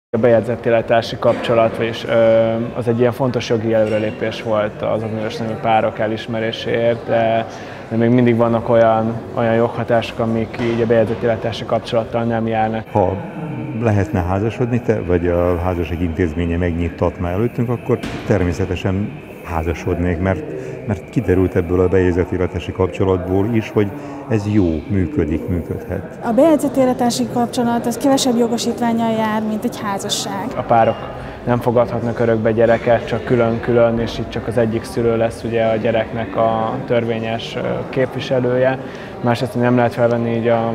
A bejegyzett élettársi kapcsolat és az egy ilyen fontos jogi előrelépés volt az azonos nemű párok elismeréséért, de még mindig vannak olyan joghatások, amik így a bejegyzett élettársi kapcsolattal nem járnak. Ha lehetne házasodni, vagy a házasság intézménye megnyittatná előttünk, akkor természetesen házasodnék, mert kiderült ebből a bejegyzett élettársi kapcsolatból is, hogy ez jó, működhet. A bejegyzett élettársi kapcsolat az kevesebb jogosítvánnyal jár, mint egy házasság. A párok nem fogadhatnak örökbe gyereket, csak külön-külön, és így csak az egyik szülő lesz ugye a gyereknek a törvényes képviselője. Másrészt nem lehet felvenni így a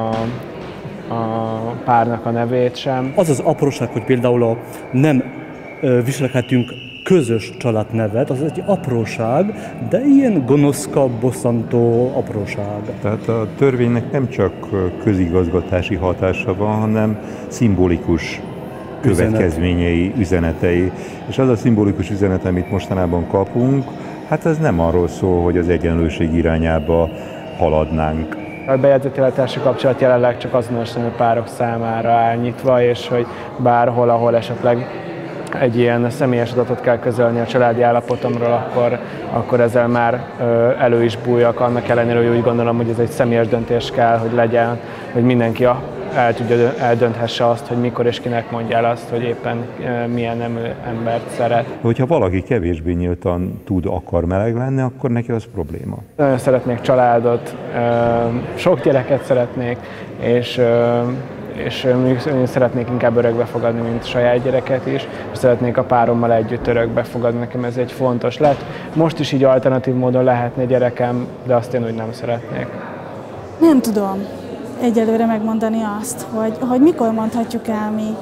párnak a nevét sem. Az az apróság, hogy például nem viselkedhetünk közös családnevet, az egy apróság, de ilyen gonoszka, bosszantó apróság. Tehát a törvénynek nem csak közigazgatási hatása van, hanem szimbolikus következményei, üzenetei. És az a szimbolikus üzenet, amit mostanában kapunk, hát ez nem arról szól, hogy az egyenlőség irányába haladnánk. A bejegyzett élettársi kapcsolat jelenleg csak azonos nemű párok számára áll nyitva, és hogy bárhol, ahol esetleg egy ilyen személyes adatot kell közölni a családi állapotomról, akkor ezzel már elő is bújjak, annak ellenére, hogy úgy gondolom, hogy ez egy személyes döntés kell, hogy legyen, hogy mindenki eldönthesse azt, hogy mikor és kinek mondja el azt, hogy éppen milyen nemű embert szeret. Hogyha valaki kevésbé nyíltan akar meleg lenni, akkor neki az probléma. Nagyon szeretnék családot, sok gyereket szeretnék, és szeretnék inkább örökbe fogadni, mint saját gyereket is, és szeretnék a párommal együtt örökbe fogadni, nekem ez egy fontos lett. Most is így alternatív módon lehetne gyerekem, de azt én úgy nem szeretnék. Nem tudom egyelőre megmondani azt, hogy mikor mondhatjuk el mi,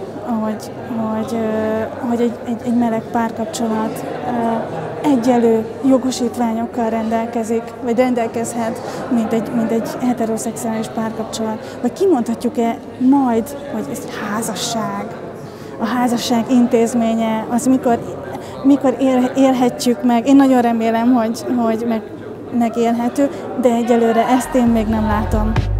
hogy egy meleg párkapcsolat egyenlő jogosítványokkal rendelkezik, vagy rendelkezhet, mint egy heteroszexuális párkapcsolat. Vagy kimondhatjuk-e majd, hogy ez házasság? A házasság intézménye, az mikor élhetjük meg? Én nagyon remélem, hogy megélhető, de egyelőre ezt én még nem látom.